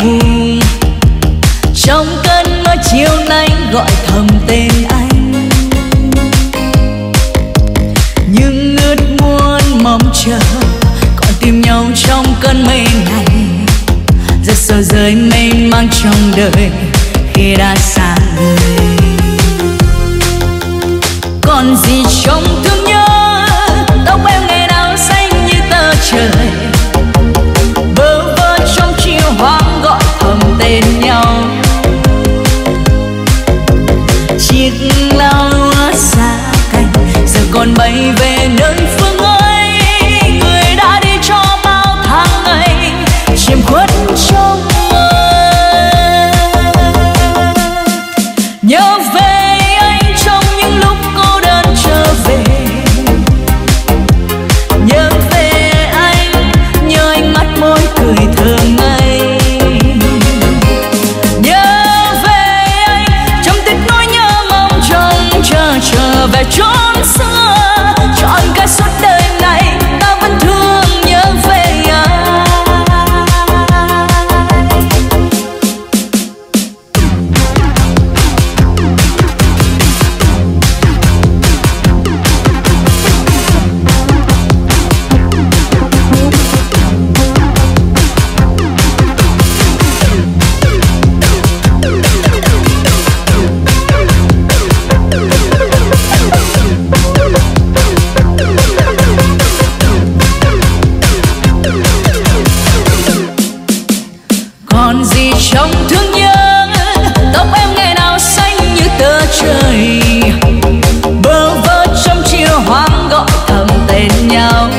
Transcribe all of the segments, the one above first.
buồn. Trong cơn mơ chiều nay gọi thầm tên anh, nhưng ước muốn mong chờ còn tìm nhau trong cơn mây này. Rất sợ rơi mênh mang trong đời khi đã xa người. Còn gì trong thương nhớ, tóc em ngày nào xanh như tờ trời, bơ vơ trong chiều hoang gọi thầm tên nhau. Chiếc lao xa cánh giờ còn bay về nơi phương ấy, người đã đi cho bao tháng ngày chiêm khuất trong mơ. Nhớ về anh trong những lúc cô đơn trở về, nhớ về anh, nhớ ánh mắt môi cười thường ngày. Nhớ về anh trong tiếc nuối nhớ mong trông trở về chốn xưa, trọn cả suốt đời này ta vẫn thương nhớ về anh. Còn gì trong thương nhớ, tóc em ngày nào xanh như tờ trời, bơ vơ trong chiều hoang gọi thầm tên nhau.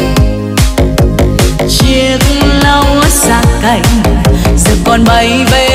Chiếc lao xa cánh giờ còn bay về